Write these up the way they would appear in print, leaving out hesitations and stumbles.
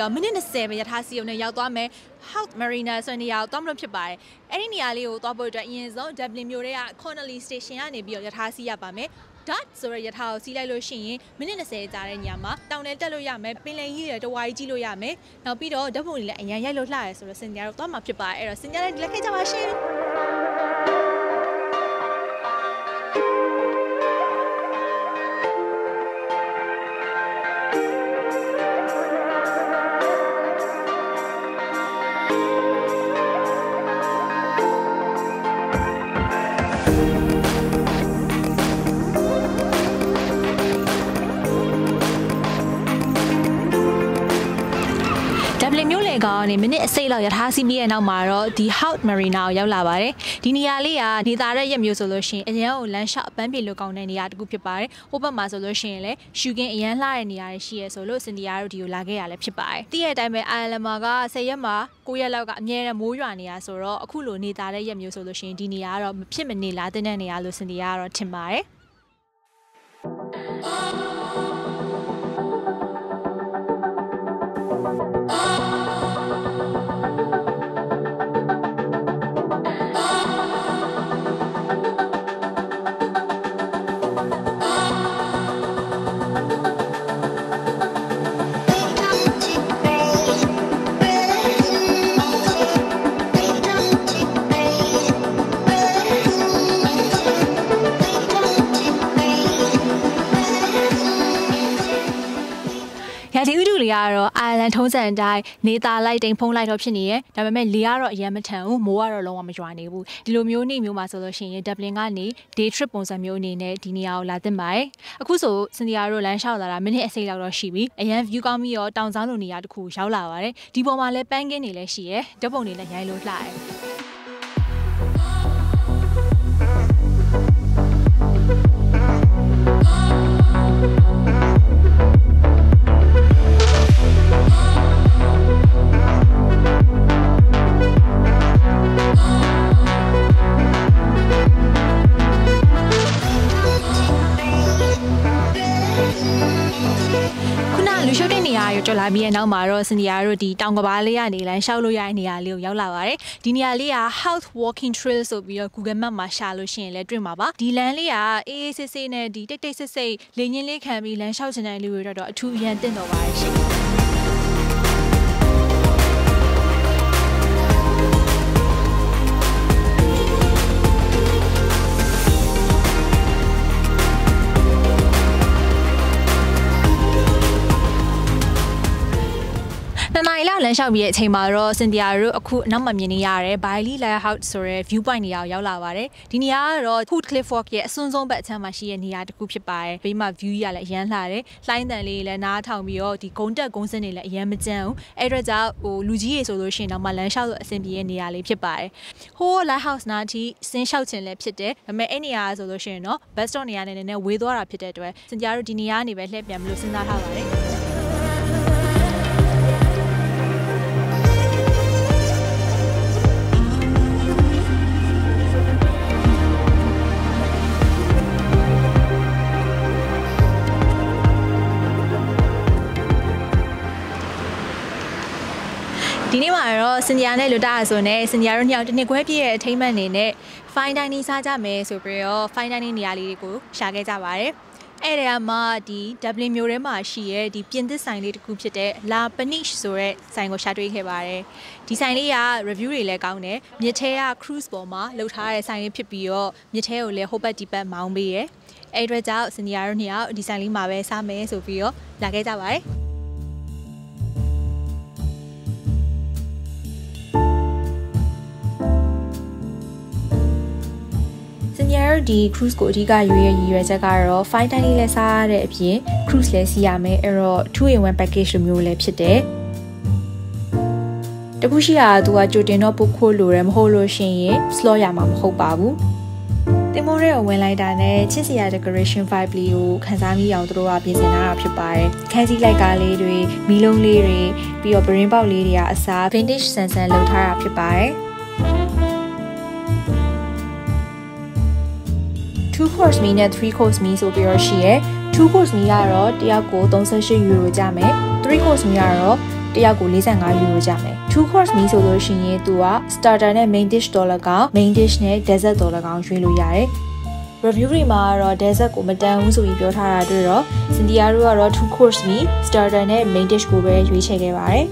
မိနစ်20ပဲရထားစီုံနဲ့ရောက်သွားမယ် Howth Marina ဆိုတဲ့နေရာကိုသွားမလို့ဖြစ်ပါတယ်အဲ့ဒီနေရာလေးကိုသွားဖို့အတွက်အရင်ဆုံး Dublin မြို့ထဲက Connolly Station ကနေပြီးတော့ရထားစီးရပါမယ်Dot ဆိုရရထားကိုစီးလိုက်လို့ရှိရင်မိနစ်20ကြာတဲ့ညမှာတောင်ထဲတက်လို့ရမယ်ပင်လယ်ကြီးတွေတဝါကြီးကြည့်လို့ရမယ်နောက်ပြီးတော့ဓာတ်ပုံတွေလည်းအရင်ရိုက်လို့လှရဲဆိုတော့စင်ညာတို့သွားမှာဖြစ်ပါတယ်အဲ့တော့စင်ညာလည်းလက်ခဲ့ကြပါရှင်Dublin မြို့လေကနေမိနစ်အစိတ်လောက်ရထားစီးပြီးတဲ့နောက်မှာတော့ဒီ Howth Marina ကိုရောက်လာပါတယ်ဒီနေရာလေးကဒေသရဲ့ရက်မျိုးဆိုလို့ရှိရင်အရန်ကိုလမ်းလျှောက်အပန်းပြေလို့ကောင်းတဲ့နေရာတစ်ခုဖြစ်ပါတယ်ဟိုဘက်မှာဆိုလို့ရှိရင်လည်းရှူကင်းအရန်လှတဲ့နေရာတွေရှိရဲဆိုလို့စင်ဒီယာတို့ဒီကိုလာခဲ့ရလဲဖြစ်ပါတယ်တည့်ရဲ့အတိုင်းပဲအိုင်ယာလန်မှာက10ရက်မှာ9ရက်လောက်ကအမြဲတမ်းမိုးရွာနေရဆိုတော့အခုလိုနေသားတဲ့ရက်မျိုးဆိုလို့ရှိရင်ဒီနေရာကတော့မဖြစ်မနေလာတဲ့နေရာလို့စင်ဒီယာကတော့ထင်ပါတယ်ရာသီဥတုလေးကတော့အိုင်ယာလန်ထုံးစံအတိုင်းနေသားလိုက်တိမ်ဖုံးလိုက်တော့ဖြစ်နေရဲ့ဒါပေမဲ့လေကတော့အရင်မထန်ဘူးမိုးကတော့လုံးဝမရွာနေဘူးဒီလိုမျိုးနေမျိုးမှာဆိုလို့ရှိရင် Dublin ကနေ day trip ပုံစံမျိုးအနေနဲ့ဒီနေရာကိုလာသင့်ပါတယ်အခုဆိုစင်ဒီယာတို့လမ်းလျှောက်လာတာမိနစ်အစိတ်လောက်တော့ရှိပြီအရန် view ကောင်းပြီးတော့တောင်ဆောင်လိုနေရာတစ်ခုရောက်လာပါတယ်ဒီပေါ်မှာလည်းပန်းကင်းတွေလည်းရှိရဲဓာတ်ပုံတွေလည်းရိုက်လို့လှတယ်လူရှုပ်တဲ့နေရာကိုကြော်လာပြီးတဲ့နောက်မှာတော့စင်ဒီယာတို့ဒီတောင်ကဘာလေးကနေလမ်းလျှောက်လို့ရတဲ့နေရာလေးကိုရောက်လာပါတယ်ဒီနေရာလေးက Howth Walking Trail ဆိုပြီးတော့ Google Map မှာရှာလို့ရှိရင်လည်းတွေ့မှာပါဒီလမ်းလေးကအေးအေးဆေးဆေးနဲ့ဒီတိတ်တိတ်ဆိတ်ဆိတ်လေညင်းလေးခံပြီးလမ်းလျှောက်ချင်တဲ့လူတွေတော့အထူးအရန်တင့်တော်ပါတယ်ရှင်နိုင်လောက်လမ်းလျှောက်ပြီးတဲ့အချိန်မှာတော့စင်တီယာတို့အခုနောက်မှမြင်နေရတယ် Bailey Lighthouse ဆိုတဲ့ view point နေရာကိုရောက်လာပါတယ်ဒီနေရာကတော့ Howth Cliff Walk ရဲ့အစွန်းဆုံးဘက်အချမ်းမှာရှိတဲ့နေရာတစ်ခုဖြစ်ပါတယ်ဘေးမှာ view ရလည်းအရန်လှတယ်လှိုင်းတန်လေးလည်းနားထောင်ပြီးတော့ဒီဂုံတက်ဂုံစင်းတွေလည်းအရန်မကြမ်းဘူးအဲ့အတွက်ကြောင့်လူကြီးရေဆိုလို့ရှိရင်တော့မှလမ်းလျှောက်လို့အဆင်ပြေတဲ့နေရာလေးဖြစ်ပါတယ်ဟို Lighthouse နားထိဆင်းလျှောက်ခြင်းလည်းဖြစ်တယ်ဒါပေမဲ့အဲ့နေရာဆိုလို့ရှိရင်တော့ bus stop နေရာနဲ့နည်းနည်းဝေးသွားတာဖြစ်တဲ့အတွက်စင်တီယာတို့ဒီနေရာကနေပဲလှည့်ပြန်မလို့စဉ်းစားထားပါတယ်ဒီနေ့မှာတော့စင်တီယာနဲ့လူတာဆိုနဲ့စင်တီယာတို့ညောင်တစ်နှစ်ခွဲပြည့်ရဲ့အထိမ်းအမှတ်အနေနဲ့ fine dining စားကြမယ်ဆိုပြီးတော့ fine dining နေရာလေးတွေကိုရှာခဲ့ကြပါတယ်အဲ့ဒါမှဒီ Dublin မြို့ထဲမှာရှိရဲ့ဒီပြင်သစ်ဆိုင်လေးတစ်ခုဖြစ်တဲ့ La Peniche ဆိုတဲ့ဆိုင်ကိုရှာတွေ့ခဲ့ပါတယ်ဒီဆိုင်လေးက review တွေလည်းကောင်းတယ်မြစ်ထဲက cruise ပေါ်မှာလှုပ်ထားတဲ့ဆိုင်လေးဖြစ်ပြီးတော့မြစ်ထဲကိုလည်းဟိုဘက်ဒီဘက်မောင်းပေးရဲအဲ့အတွက်ကြောင့်စင်တီယာတို့ညောင်ဒီဆိုင်လေးမှာပဲစားမယ်ဆိုပြီးတော့လာခဲ့ကြပါတယ်ဒီ cruise ကိုအဓိကရွေးရည်ရွယ်ချက်ကတော့ fine dining လည်းစားရတဲ့အပြင် cruise လည်းစီးရမယ်အဲ့တော့ 2-in-1 package လိုမျိုးလည်းဖြစ်တယ်တခုရှိတာကသူကကြိုတင်တော့ပုတ်ခိုးလိုတယ်မဟုတ်လို့ရှိရင် slot ရမှာမဟုတ်ပါဘူးတင်မိုးရဲကိုဝင်လိုက်တာနဲ့ချစ်စရာ decoration vibe လေးကိုခန်းစားမိအောင်သူတို့ကပြင်ဆင်ထားတာဖြစ်ပါတယ်ခန်းစည်းလိုက်ကားလေးတွေမီးလုံးလေးတွေပြီးတော့ပရင်းပေါက်လေးတွေကအစား vintage ဆန်ဆန်လုပ်ထားတာဖြစ်ပါတယ်2 course meal နဲ့3 course meal ဆိုပြီးတော့ရှိရဲ2 course meal ကတော့တယောက်ကို38 euro ကျမယ်3 course meal ကတော့တယောက်ကို45 euro ကျမယ် two course meal ဆိုလို့ရှိရင်သူက starter နဲ့ main dish တော်လည်းကောင်း main dish နဲ့ dessert တော်လည်းကောင်းရွေးလို့ရတယ် review တွေမှာတော့ dessert ကိုမတန်ဘူးဆိုပြီးပြောထားတာတွေ့တော့ Cynthia တို့ကတော့ two course meal starter နဲ့ main dish ကိုပဲရွေးချယ်ခဲ့ပါတယ်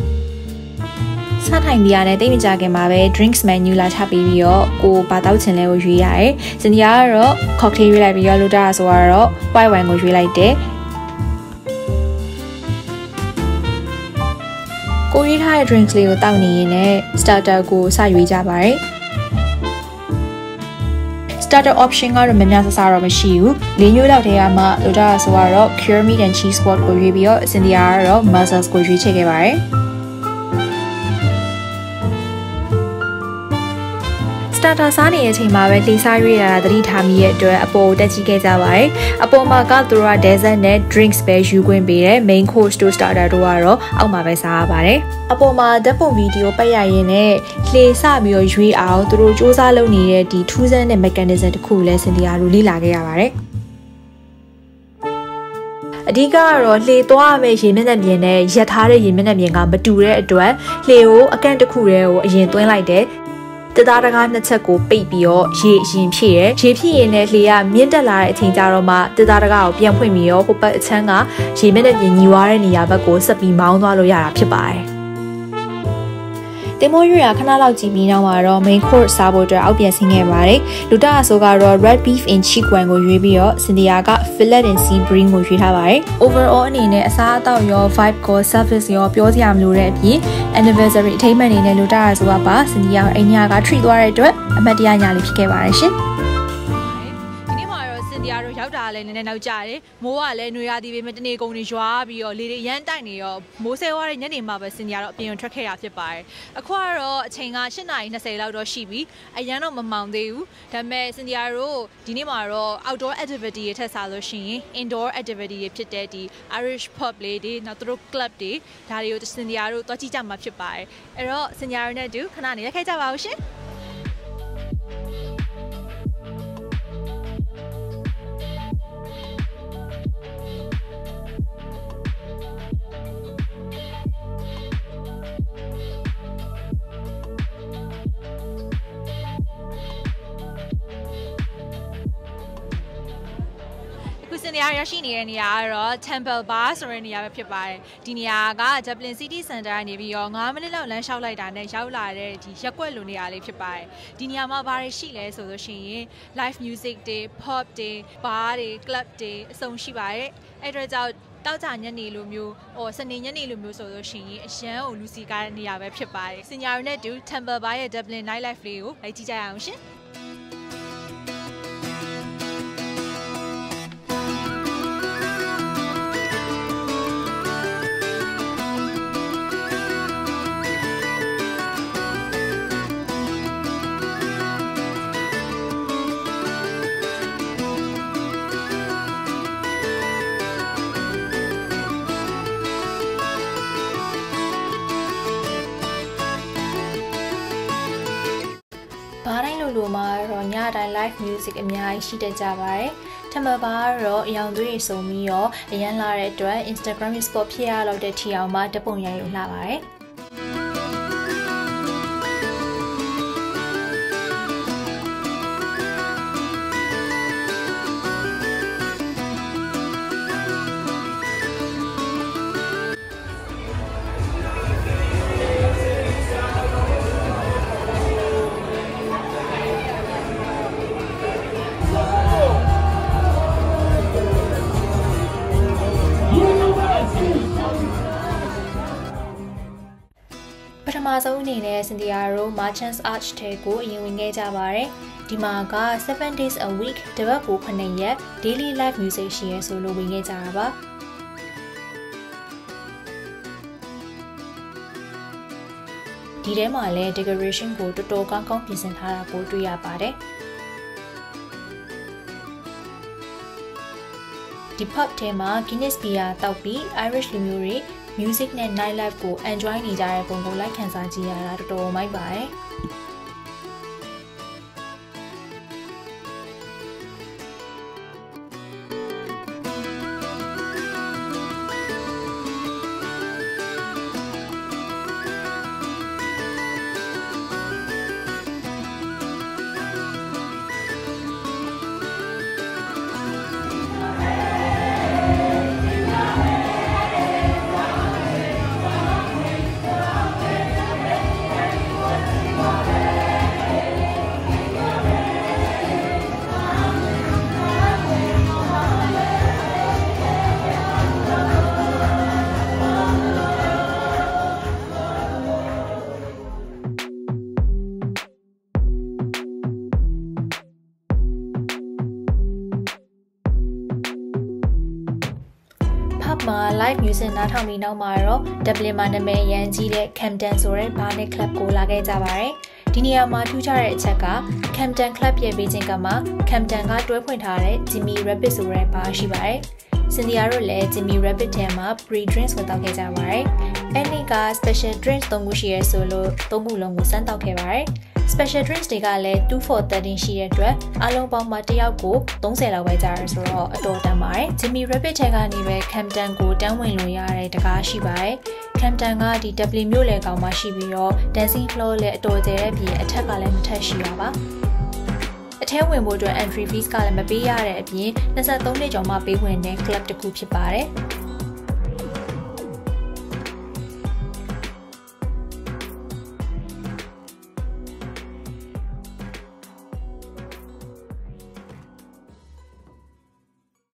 စားထိုင်ပြရတဲ့တိတ်မကြခင်မှာပဲ drinks menu လာချပေးပြီးတော့ကိုဘာတောက်ချင်လဲကိုရွေးရတယ်။ Cynthia ကတော့ cocktail ရွေးလိုက်ပြီးတော့Lottaဆိုတော့ white wine ကိုရွေးလိုက်တယ်။ကိုရွေးထားတဲ့ drinks လေးကိုတောက်နေရင်လည်း starter ကိုစရွေးကြပါတယ်။ starter option ကတော့မများဆဆတော့မရှိဘူး။၄မျိုးလောက်တည်းကမှLottaဆိုတော့ cured meat and cheese squad ကိုရွေးပြီးတော့ Cynthia ကတော့ mussels ကိုရွေးချယ်ခဲ့ပါတယ်။ starter စားနေတဲ့အချိန်မှာပဲလှေစားရွေးရတာသတိထားမိရဲ့အတွက်အပေါ်တက်ကြည့်ခဲ့ကြပါတယ်။အပေါ်မှာကသူတို့က dessert နဲ့ drinks ပဲယူခွင့်ပေးတယ် main course တို့ starter တို့ကတော့အောက်မှာပဲစားရပါတယ်။အပေါ်မှာဓာတ်ပုံဗီဒီယိုပတ်ရရင်နဲ့လှေစပြီးတော့ရွေးအောင်သူတို့စူးစမ်းလုပ်နေတဲ့ဒီထူးဆန်းတဲ့ mechanism တစ်ခုကိုလည်း Cynthia တို့လေ့လာခဲ့ရပါတယ်။အဓိကကတော့လှေသွားရမယ့်ရေမျက်နှာပြင်နဲ့ရက်ထားတဲ့ရေမျက်နှာပြင်ကမတူတဲ့အတွက်လှေကိုအကန့်တစ်ခုတည်းကိုအရင်သွင်းလိုက်တယ်တသားတကားနှစ်ချက်ကိုပိတ်ပြီးတော့ရေအရင်ဖြည့်ရရေဖြည့်ရင်လည်းလှေကမြင့်တက်လာတဲ့အချိန်ကျတော့မှတသားတကားကိုပြန်ဖွင့်ပြီးတော့ဟိုဘက်အချမ်းကရေမျက်နှာပြင်ညီွားတဲ့နေရာဘက်ကိုဆက်ပြီးမောင်းသွားလို့ရတာဖြစ်ပါတယ်တင်မိုးရွရခဏလောက်ကြည့်ပြီးနောက်မှာတော့ main course စားဖို့အတွက်အောက်ပြန်ဆင်းခဲ့ပါတယ်လူတာအဆိုကတော့ red beef in cheek wine ကိုရွေးပြီးတော့ Cynthia က fillet and sea bream ကိုရွေးထားပါတယ် overall အနေနဲ့အစားအသောက်ရော vibe ကို service ရောပြောစရာမလိုတဲ့အပြင် anniversary အထိမ်းအမှတ်အနေနဲ့လူတာအဆိုကပါ Cynthia အိမ်ညက treat သွားတဲ့အတွက်အမှတ်တရညလေးဖြစ်ခဲ့ပါတယ်ရှင်တို့ရောက်တာလည်းနည်းနည်းနောက်ကျတယ်မိုးကလည်းနှွေရသည်ပဲတနေကုန်တွေရွာပြီးတော့လေတွေရမ်းတိုက်နေရောမိုးဆဲသွားတဲ့ညနေမှာပဲCynthiaတော့အပြင်ထွက်ခဲ့ရဖြစ်ပါတယ်အခုကတော့အချိန်က8:20လောက်တော့ရှိပြီအရန်တော့မမောင်သေးဘူးဒါပေမဲ့Cynthiaတို့ဒီနေ့မှာတော့ outdoor activity တွေထက်စားလို့ရှိရင် indoor activity တွေဖြစ်တဲ့ဒီ Irish pub လေးတွေနောက်တို့ club တွေဒါတွေကို Cynthiaတို့တွားကြည့်ကြမှာဖြစ်ပါတယ်အဲ့တော့Cynthiaတို့နဲ့အတူခဏနေရက်ခဲ့ကြပါဦးရှင်Cynthia ရရှိနေတဲ့နေရာကတော့ Temple Bar ဆိုတဲ့နေရာပဲဖြစ်ပါတယ်ဒီနေရာက Dublin City Center ကနေပြီးတော့9မိနစ်လောက်လမ်းလျှောက်လိုက်တာနဲ့ရောက်လာတဲ့ဒီရက်ကွက်လိုနေရာလေးဖြစ်ပါတယ်ဒီနေရာမှာဘာတွေရှိလဲဆိုလို့ရှိရင် live music တွေ pop တွေ bar တွေ club တွေအစုံရှိပါတယ်အဲ့အတွက်ကြောင့်တောက်ကြညနေလိုမျိုးစနေညနေလိုမျိုးဆိုလို့ရှိရင်အရန်ကိုလူစီကားတဲ့နေရာပဲဖြစ်ပါတယ်Cynthiaတို့နဲ့တူ Temple Bar ရဲ့ Dublin night life လေးကိုလိုက်ကြည့်ကြရအောင်ရှင်ဘာတိုင်းလိုမှာတော့ညတိုင်း live music အများကြီးရှိတတ်ကြပါတယ်။ထမပါတော့အယောင်သွေးစုံပြီးတော့အရန်လာတဲ့အတွက် Instagram spot ဖြစ်ရတော့တဲ့ထီအောင်မှာဓာတ်ပုံရိုက်လို့လှပါတယ်။ပထမဆုံးအနေနဲ့Cynthiaတို့ Merchants Arch ထဲကိုအရင်ဝင်ခဲ့ကြပါတယ်။ဒီမှာက7 days a week တပတ်ကို9ရက် daily live music ရှိရဲဆိုလို့ဝင်ခဲ့ကြတာပါ။ဒီထဲမှာလည်း decoration ကိုတော်တော်ကောင်းကောင်းပြင်ဆင်ထားတာကိုတွေ့ရပါတယ်။ဒီ pub ထဲမှာ Guinness beer တောက်ပြီး Irish လူမျိုးတွေmusic နဲ့ night life ကို enjoy နေကြတဲ့ပုံကိုလိုက်ခန်းစားကြည့်ရတာတော်တော်မိုက်ပါတယ်။မှာ live music နားထောင်ပြီးနောက်မှာတော့ Dublin မှာနာမည်ရန်ကြီးတဲ့ Campden ဆိုတဲ့ bar နဲ့ club ကိုလာခဲ့ကြပါတယ်။ဒီနေရာမှာထူးခြားတဲ့အချက်က Campden club ရဲ့ဘေးချင်းကမှာ Campden ကတွဲဖွင့်ထားတဲ့ Jimmy Rabbit ဆိုတဲ့ bar ရှိပါတယ်။ Cynthia တို့လည်း Jimmy Rabbit ထဲမှာ pre drinks ကိုတောက်ခဲ့ကြပါတယ်။အဲ့ဒီက special drinks 3ခုရှိရဲဆိုလို့3ခုလုံးကိုစမ်းတောက်ခဲ့ပါတယ်။ special drinks တွေကလည်း2 for 13ရှိတဲ့အတွက်အားလုံးပေါင်းမှာတစ်ယောက်ကို30လောက်ပဲကြာရဆိုတော့အတော်တန်ပါတယ်။ Jimmy Rabbit ထဲကနေပဲ Campden ကိုတန်းဝင်လို့ရတဲ့တကားရှိပါတယ်။ Campden ကဒီ Dublin မြို့လယ်ကောင်မှာရှိပြီးတော့ dancing floor လည်းအတော်ကျယ်တဲ့ပြင်အထက်ကလည်းမထက်ရှိပါပါ။အထဲဝင်ဖို့အတွက် entry fees ကလည်းမပေးရတဲ့အပြင်23နှစ်ကျော်မှပေးဝင်တဲ့ club တစ်ခုဖြစ်ပါတယ်။